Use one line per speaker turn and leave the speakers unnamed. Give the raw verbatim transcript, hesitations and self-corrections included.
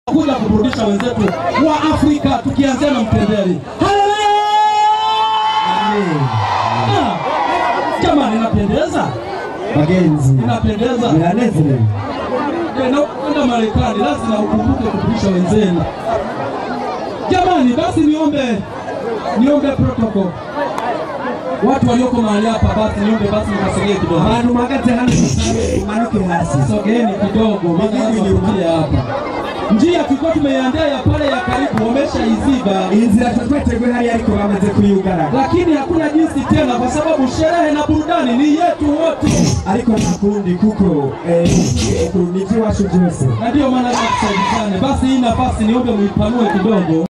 kuja kuburudisha wenzetu wa Afrika tukianzia na Mpembeli. Haleluya! Ah, jamani inapendeza.
Bagenzi.
Inapendeza.
Inanezele.
Na kwenda Marekani lazima ukumbuke kuburudisha wenzenu. Jamani basi niombe niombe protocol. Watu walioko mahali hapa basi niombe basi mkasogee kidogo.
Abantu magate hano manuke hasi.
Sogeni kidogo maana nirudia hapa. Njia tulikuwa tumeiandaa ya pale ya karibu wameshaiziba.
Inzira twategwe hari ariko bamaze kuyugara.
Lakini hakuna jinsi tena kwa sababu sherehe na burudani ni yetu wote.
Ariko nakundi kuko eh kuruniji washo Jose.
Na ndio maana tusaidizane. Basi hii nafasi niombe muipanue kidogo.